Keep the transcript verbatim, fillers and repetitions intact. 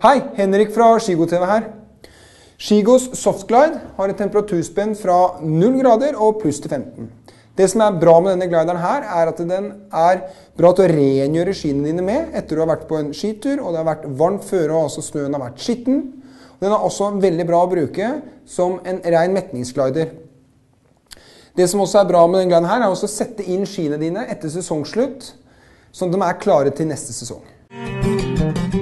Hei, Henrik fra Skigo T V her. Skigos Softglide har et temperaturspenn fra null grader og pluss til femten. Det som er bra med denne glideren her, er at den er bra til å rengjøre skiene dine med etter du har vært på en skitur, og det har vært varmt føre og også snøen har vært skitten. Den er også veldig bra å bruke som en ren metningsglider. Det som også er bra med denne glideren her, er også å sette inn skiene dine etter sesongslutt, sånn at de er klare til neste sesong.